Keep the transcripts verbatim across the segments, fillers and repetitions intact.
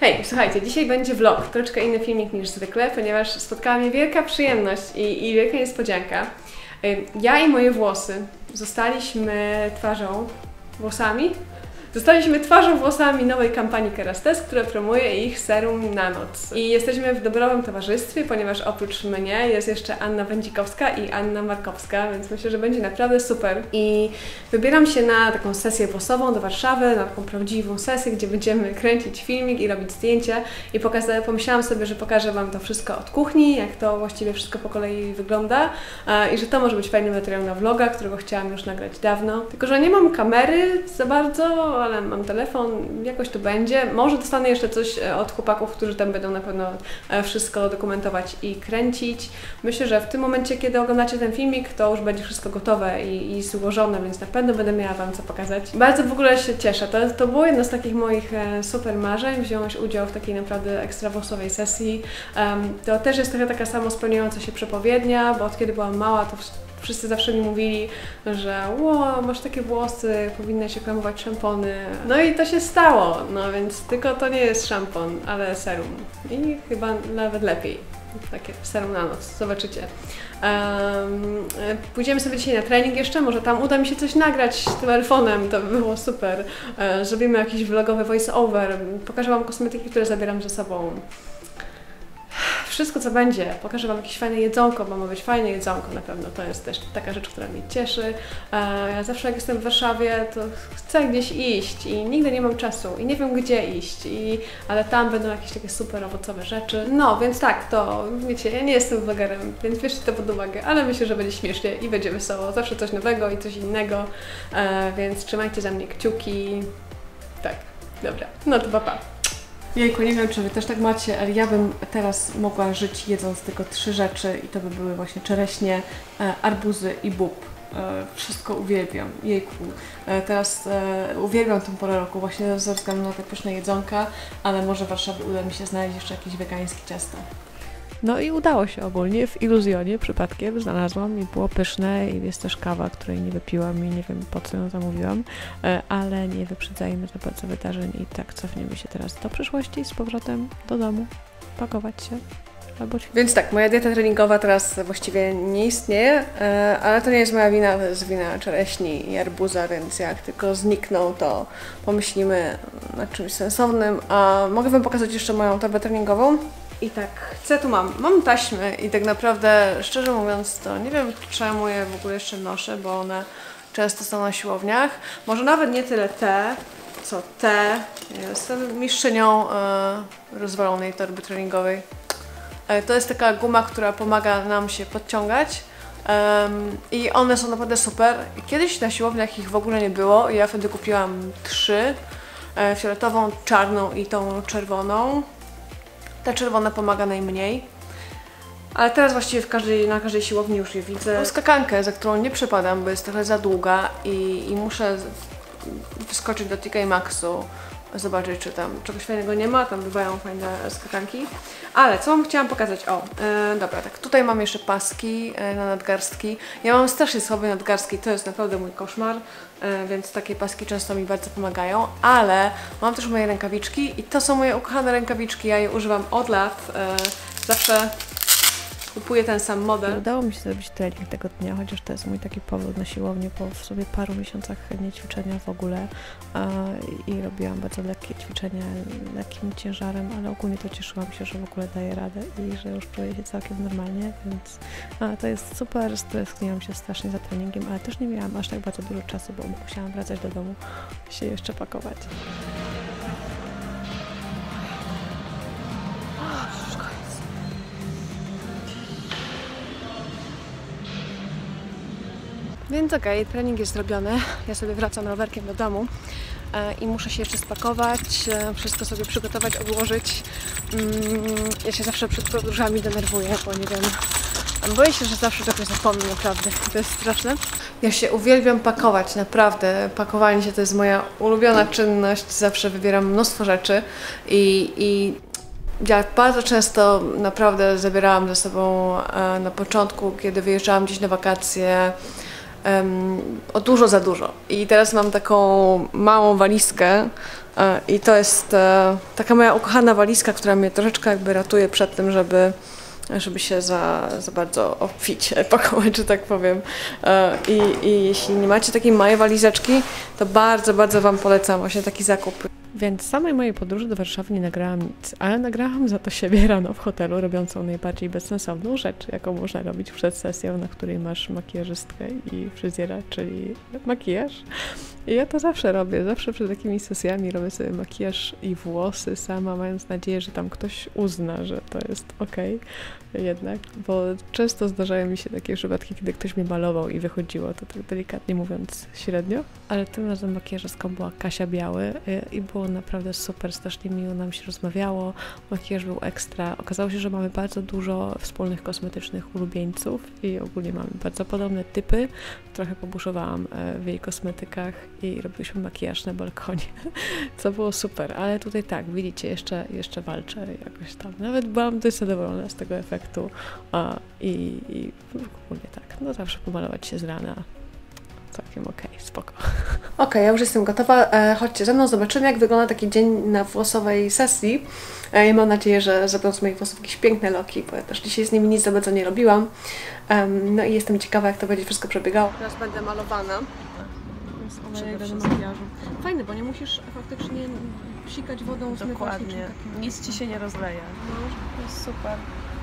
Hej, słuchajcie, dzisiaj będzie vlog, troszeczkę inny filmik niż zwykle, ponieważ spotkała mnie wielka przyjemność i, i wielka niespodzianka. Ja i moje włosy zostaliśmy twarzą, włosami? Zostaliśmy twarzą, włosami nowej kampanii Kerastase, która promuje ich serum na noc. I jesteśmy w dobrowym towarzystwie, ponieważ oprócz mnie jest jeszcze Anna Wędzikowska i Anna Markowska, więc myślę, że będzie naprawdę super. I wybieram się na taką sesję włosową do Warszawy, na taką prawdziwą sesję, gdzie będziemy kręcić filmik i robić zdjęcia. I pokazę, pomyślałam sobie, że pokażę Wam to wszystko od kuchni, jak to właściwie wszystko po kolei wygląda i że to może być fajny materiał na vloga, którego chciałam już nagrać dawno. Tylko że nie mam kamery za bardzo, ale mam telefon, jakoś to będzie. Może dostanę jeszcze coś od chłopaków, którzy tam będą na pewno wszystko dokumentować i kręcić. Myślę, że w tym momencie, kiedy oglądacie ten filmik, to już będzie wszystko gotowe i, i złożone, więc na pewno będę miała Wam co pokazać. Bardzo w ogóle się cieszę. To, to było jedno z takich moich super marzeń, wziąć udział w takiej naprawdę ekstra włosowej sesji. Um, to też jest trochę taka samo spełniająca się przepowiednia, bo od kiedy byłam mała, to wszyscy zawsze mi mówili, że ło, masz takie włosy, powinnaś reklamować szampony. No i to się stało, no więc tylko to nie jest szampon, ale serum. I chyba nawet lepiej. Takie serum na noc, zobaczycie. Um, pójdziemy sobie dzisiaj na trening jeszcze, może tam uda mi się coś nagrać telefonem, to by było super. E, zrobimy jakiś vlogowy voice-over, pokażę Wam kosmetyki, które zabieram ze sobą. Wszystko co będzie, pokażę Wam jakieś fajne jedzonko, bo ma być fajne jedzonko na pewno, to jest też taka rzecz, która mnie cieszy. Ja zawsze jak jestem w Warszawie, to chcę gdzieś iść i nigdy nie mam czasu i nie wiem gdzie iść, i, ale tam będą jakieś takie super owocowe rzeczy. No więc tak, to wiecie, ja nie jestem vlogerem, więc bierzcie to pod uwagę, ale myślę, że będzie śmiesznie i będzie wesoło, zawsze coś nowego i coś innego, więc trzymajcie za mnie kciuki. Tak, dobra, no to pa pa. Jejku, nie wiem, czy Wy też tak macie, ale ja bym teraz mogła żyć jedząc tylko trzy rzeczy i to by były właśnie czereśnie, e, arbuzy i bób. E, wszystko uwielbiam. Jejku, e, teraz e, uwielbiam tę porę roku właśnie ze względu na te pyszne jedzonka, ale może w Warszawie uda mi się znaleźć jeszcze jakieś wegańskie ciasto. No i udało się ogólnie, w Iluzjonie przypadkiem znalazłam i było pyszne i jest też kawa, której nie wypiłam i nie wiem po co ją zamówiłam, ale nie wyprzedzajmy za bardzo wydarzeń i tak cofniemy się teraz do przyszłości z powrotem do domu, pakować się. Albo... Więc tak, moja dieta treningowa teraz właściwie nie istnieje, ale to nie jest moja wina, to jest wina czereśni i arbuza, więc jak tylko znikną, to pomyślimy nad czymś sensownym. A mogę Wam pokazać jeszcze moją torbę treningową? I tak, co tu mam? Mam taśmy i tak naprawdę, szczerze mówiąc, to nie wiem czemu je w ogóle jeszcze noszę, bo one często są na siłowniach. Może nawet nie tyle te, co te. Jestem mistrzynią e, rozwalonej torby treningowej. E, to jest taka guma, która pomaga nam się podciągać. Um, I one są naprawdę super. Kiedyś na siłowniach ich w ogóle nie było i ja wtedy kupiłam trzy. E, fioletową, czarną i tą czerwoną. Ta czerwona pomaga najmniej, ale teraz właściwie w każdej, na każdej siłowni już je widzę. Mam skakankę, za którą nie przepadam, bo jest trochę za długa i, i muszę wyskoczyć do T K Maxxu, zobaczyć, czy tam czegoś fajnego nie ma, tam bywają fajne skakanki. Ale co Wam chciałam pokazać? O, yy, dobra, tak, tutaj mam jeszcze paski yy, na nadgarstki. Ja mam strasznie słabe nadgarstki, to jest naprawdę mój koszmar, yy, więc takie paski często mi bardzo pomagają, ale mam też moje rękawiczki i to są moje ukochane rękawiczki, ja je używam od lat, yy, zawsze kupuję ten sam model. Udało mi się zrobić trening tego dnia, chociaż to jest mój taki powrót na siłownię po w sobie paru miesiącach nie ćwiczenia w ogóle yy, i robiłam bardzo lekkie ćwiczenia, lekkim ciężarem, ale ogólnie to cieszyłam się, że w ogóle daję radę i że już czuję się całkiem normalnie, więc a, to jest super, stresowałam się strasznie za treningiem, ale też nie miałam aż tak bardzo dużo czasu, bo musiałam wracać do domu i się jeszcze pakować. Więc okej, okay, trening jest zrobiony, ja sobie wracam rowerkiem do domu e, i muszę się jeszcze spakować, e, wszystko sobie przygotować, odłożyć. Mm, ja się zawsze przed podróżami denerwuję, bo nie wiem, boję się, że zawsze czegoś zapomnę, naprawdę, to jest straszne. Ja się uwielbiam pakować, naprawdę, pakowanie się to jest moja ulubiona czynność, zawsze wybieram mnóstwo rzeczy i, i ja bardzo często naprawdę zabierałam ze sobą e, na początku, kiedy wyjeżdżałam gdzieś na wakacje, um, o dużo za dużo. I teraz mam taką małą walizkę e, i to jest e, taka moja ukochana walizka, która mnie troszeczkę jakby ratuje przed tym, żeby żeby się za, za bardzo obfić, pakować, że tak powiem. I, I jeśli nie macie takiej małej walizeczki, to bardzo, bardzo Wam polecam właśnie taki zakup. Więc samej mojej podróży do Warszawy nie nagrałam nic, ale nagrałam za to siebie rano w hotelu, robiącą najbardziej bezsensowną rzecz, jaką można robić przed sesją, na której masz makijażystkę i fryzjera, czyli makijaż. I ja to zawsze robię, zawsze przed takimi sesjami robię sobie makijaż i włosy sama, mając nadzieję, że tam ktoś uzna, że to jest okej jednak, bo często zdarzają mi się takie przypadki, kiedy ktoś mnie malował i wychodziło to tak delikatnie mówiąc średnio, ale tym razem makijażystką była Kasia Biały i było naprawdę super, strasznie miło nam się rozmawiało, makijaż był ekstra, okazało się, że mamy bardzo dużo wspólnych kosmetycznych ulubieńców i ogólnie mamy bardzo podobne typy, trochę pobuszowałam w jej kosmetykach i robiliśmy makijaż na balkonie, co było super, ale tutaj tak, widzicie, jeszcze, jeszcze walczę jakoś tam, nawet byłam dość zadowolona z tego efektu a, i, i ogólnie tak, no zawsze pomalować się z rana, całkiem okej, okay, spoko. Okej, okay, ja już jestem gotowa, e, chodźcie ze mną, zobaczymy jak wygląda taki dzień na włosowej sesji. E, ja mam nadzieję, że zrobią z moich włosów jakieś piękne loki, bo ja też dzisiaj z nimi nic za bardzo nie robiłam. Um, no i jestem ciekawa jak to będzie wszystko przebiegało. Teraz będę malowana. Do makijażu. Fajne, bo nie musisz faktycznie psikać wodą. Dokładnie, nic Ci się nie rozleje. No, to jest super.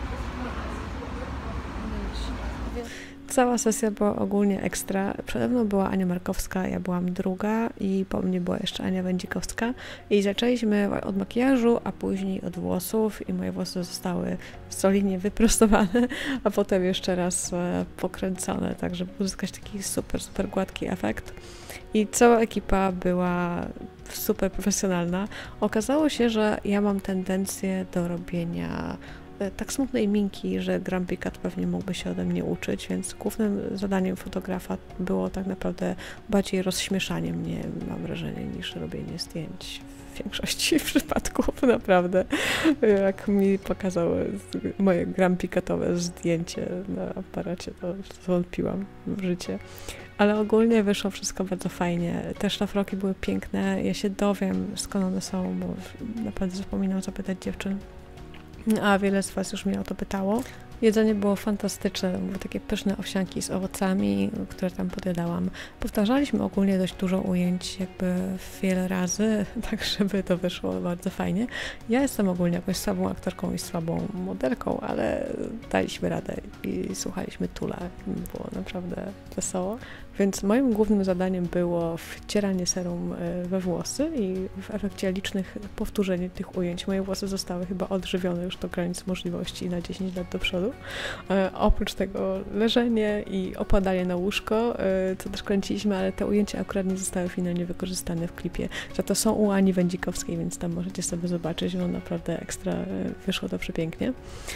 Cała sesja była ogólnie ekstra. Przede mną była Ania Markowska, ja byłam druga i po mnie była jeszcze Ania Wędzikowska. I zaczęliśmy od makijażu, a później od włosów i moje włosy zostały solidnie wyprostowane, a potem jeszcze raz pokręcone, tak żeby uzyskać taki super, super gładki efekt. I cała ekipa była super profesjonalna. Okazało się, że ja mam tendencję do robienia tak smutnej minki, że Grumpy Cat pewnie mógłby się ode mnie uczyć, więc głównym zadaniem fotografa było tak naprawdę bardziej rozśmieszanie mnie, mam wrażenie, niż robienie zdjęć w większości przypadków, naprawdę. Jak mi pokazał moje Grumpy Catowe zdjęcie na aparacie, to zwątpiłam w życie. Ale ogólnie wyszło wszystko bardzo fajnie. Te szlafroki były piękne. Ja się dowiem, skąd one są, bo naprawdę zapominam zapytać dziewczyn. A wiele z Was już mnie o to pytało. Jedzenie było fantastyczne, były takie pyszne owsianki z owocami, które tam podjadałam. Powtarzaliśmy ogólnie dość dużo ujęć jakby wiele razy, tak żeby to wyszło bardzo fajnie. Ja jestem ogólnie jakąś słabą aktorką i słabą modelką, ale daliśmy radę i słuchaliśmy Tula. Było naprawdę wesoło. Więc moim głównym zadaniem było wcieranie serum we włosy i w efekcie licznych powtórzeń tych ujęć moje włosy zostały chyba odżywione już do granic możliwości na dziesięć lat do przodu. E, oprócz tego leżenie i opadanie na łóżko, e, co też kręciliśmy, ale te ujęcia akurat nie zostały finalnie wykorzystane w klipie. Za to są u Ani Wędzikowskiej, więc tam możecie sobie zobaczyć, bo naprawdę ekstra wyszło to przepięknie.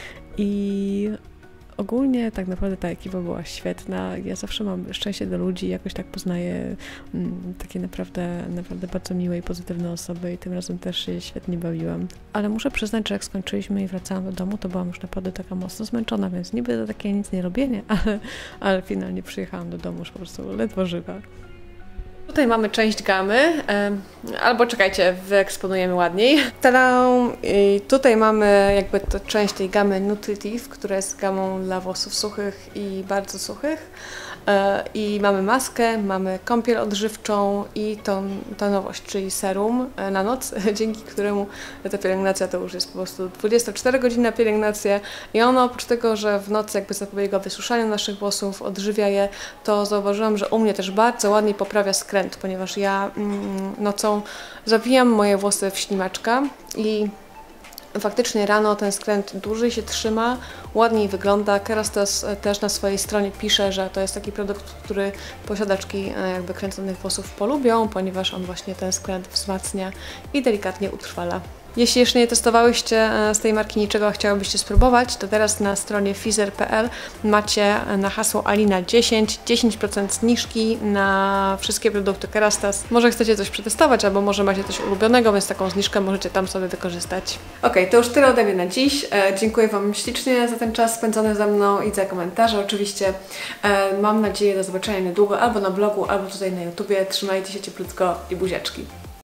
I ogólnie tak naprawdę ta ekipa była świetna. Ja zawsze mam szczęście do ludzi, jakoś tak poznaję mm, takie naprawdę, naprawdę bardzo miłe i pozytywne osoby i tym razem też się świetnie bawiłam. Ale muszę przyznać, że jak skończyliśmy i wracałam do domu, to byłam już naprawdę taka mocno zmęczona, więc niby to takie nic nie robienie, ale, ale finalnie przyjechałam do domu już po prostu ledwo żywa. Tutaj mamy część gamy, albo czekajcie, wyeksponujemy ładniej. Tada! I tutaj mamy jakby to część tej gamy Nutritive, która jest gamą dla włosów suchych i bardzo suchych. I mamy maskę, mamy kąpiel odżywczą i tą, tą nowość, czyli serum na noc, dzięki któremu ta pielęgnacja to już jest po prostu dwudziestoczterogodzinna pielęgnacja i ono oprócz tego, że w nocy jakby zapobiega wysuszaniu naszych włosów, odżywia je, to zauważyłam, że u mnie też bardzo ładnie poprawia skręt, ponieważ ja mm, nocą zawijam moje włosy w ślimaczka i faktycznie rano ten skręt dłużej się trzyma, ładniej wygląda. Kerastase też na swojej stronie pisze, że to jest taki produkt, który posiadaczki jakby kręconych włosów polubią, ponieważ on właśnie ten skręt wzmacnia i delikatnie utrwala. Jeśli jeszcze nie testowałyście z tej marki niczego, a chciałybyście spróbować, to teraz na stronie fizer kropka p l macie na hasło Alina dziesięć, dziesięć procent zniżki na wszystkie produkty Kerastase. Może chcecie coś przetestować, albo może macie coś ulubionego, więc taką zniżkę możecie tam sobie wykorzystać. Ok, to już tyle ode mnie na dziś. E, dziękuję Wam ślicznie za ten czas spędzony ze mną i za komentarze oczywiście. E, mam nadzieję do zobaczenia niedługo albo na blogu, albo tutaj na YouTubie. Trzymajcie się cieplutko i buziaczki.